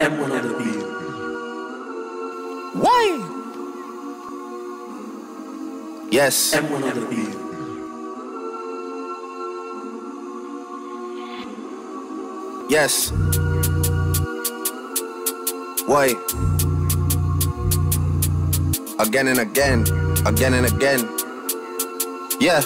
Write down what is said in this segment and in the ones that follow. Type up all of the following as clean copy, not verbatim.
M1 on the beat. Why? Yes. M1 on the beat. Yes. Why? Again and again. Again and again. Yeah.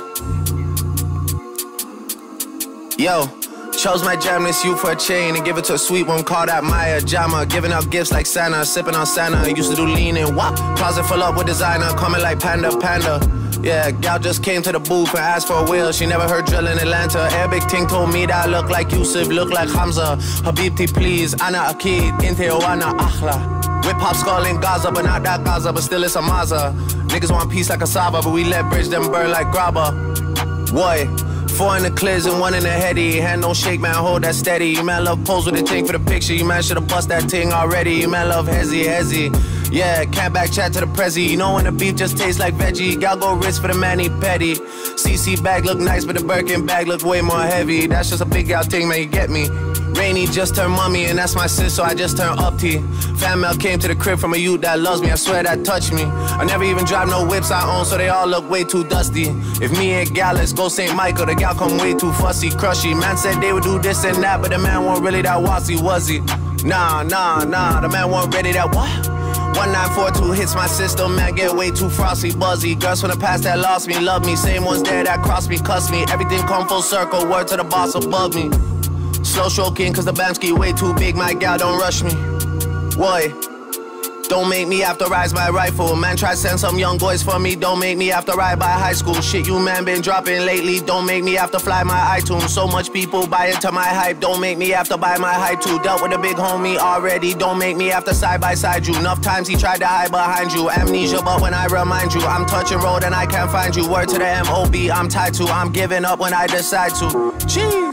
Yo. Chubbs might jam this you for a chain and give it to a sweet one, call that Maya Jama. Giving out gifts like Sanna, sippin on Sanna. Used to do lean and Wock. Closet full up with designer, coming like Panda Panda. Yeah, gal just came to the booth and asked for a wheel. She never heard drill in Atlanta. Arabic ting told me that I look like Youssef, look like Hamza. Habibti, please, Anna akeed, inti, ahla. Wit Pop Skull in Gaza, but not that Gaza, but still it's a mazza. Niggas want peace like cassava, but we let bridge them burn like grabba. Boy. 4 in the cliz and 1 in the Headie. Hand don't shake, man, hold that steady. You man love pose with the ting for the picture. You man should've bust that ting already. You man love Headie. Yeah, can't back chat to the prezi. You know when the beef just tastes like veggie. Y'all go wrist for the manny petty. CC bag look nice, but the Birkin bag look way more heavy. That's just a big gal ting, man, you get me. Rainy just turned mummy, and that's my sis, so I just turned up T. Fan mail came to the crib from a youth that loves me, I swear that touched me. I never even drive no whips I own, so they all look way too dusty. If me and gal, let's go St. Michael, the gal come way too fussy, crushy. Man said they would do this and that, but the man wasn't really that wassy, was he? Nah, the man wasn't ready that what? 1942 hits my system, man, get way too frosty, buzzy. Girls from the past that lost me, love me. Same ones there that crossed me, cuss me. Everything come full circle, word to the boss above me. Slow stroking, cause the Bamski way too big, my gal don't rush me. Boy, don't make me have to rise my rifle. Man, try send some young boys for me, don't make me have to ride by high school. Shit you man been dropping lately, don't make me have to fly my iTunes. So much people buy into my hype, don't make me have to buy my hype too. Dealt with a big homie already, don't make me have to side by side you. Enough times he tried to hide behind you. Amnesia, but when I remind you, I'm touching road and I can't find you. Word to the M.O.B. I'm tied to, I'm giving up when I decide to. Jeez.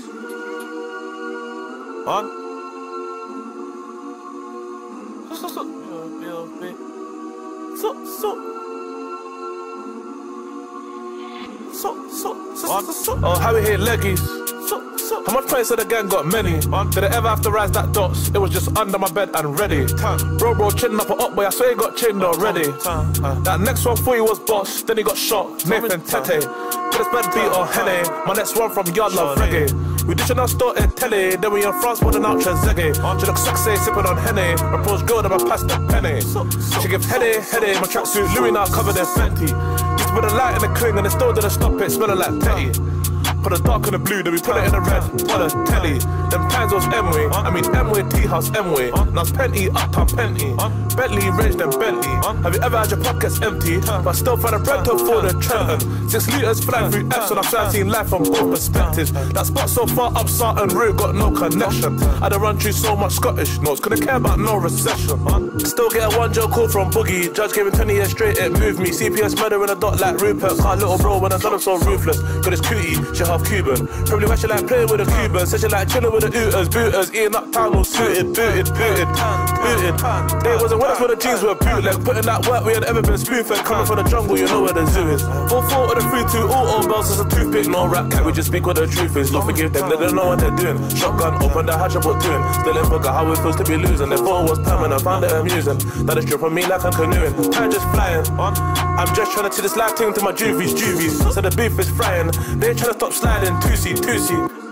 On. Oh, how we hit leggies. How much points of the gang got many? Did I ever have to rise that dots? It was just under my bed and ready. Bro, chin up or up, boy, I swear he got chinned already. That next one for you was boss, then he got shot. Nathan Tete. But it's bad beat or Headie. My next one from Gyal love reggae. We ditching our store in telly, then we in France putting out Trezeguet. She look sexy, sipping on Henny. Approach girl, then I pass the penny. She gives Headie, my tracksuit, Louis now covered in Fenty. Used to put a light in the cling and it still didn't stop it, smelling like petty. Put the dark in the blue, then we put it in the red, what a telly. Them times was M-way, I mean M-way, T-house M-way. Now it's Penty, uptown Penty. Bentley, range, then Bentley. Have you ever had your pockets empty? But still find a bread to afford a Trenton. 6 litres flying through F's, and I've seen life from both perspectives. That spot so far up Sarton Road, got no connection. I done run through so much Scottish notes, couldn't care about no recession. Still get a 1 joke call from Boogie. Judge gave me 20 years straight, it moved me. CPS murder in a dot like Rupert. Car little bro when I done him so ruthless. Got his cootie, she half Cuban. Probably why she like playing with the Cubans. Said she like chilling with the booters. Eating up town all suited, booted. They wasn't with us when the jeans were bootleg. Putting that work we had ever been spoon-fed. Coming from the jungle, you know where the zoo is. 4-4 of the 3-2, all bells is a toothpick. No rap cat, we just speak what the truth is. Lord forgive them, they don't know what they're doing. Shotgun, open the hatch up what doing. Still in bugger, how it feels to be losing. They thought it was permanent, found it amusing. That is dripping me like I'm canoeing. Time just flying. I'm just trying to see this life thing to my juvies. So the beef is frying. They ain't trying to stop sliding. Tootsie.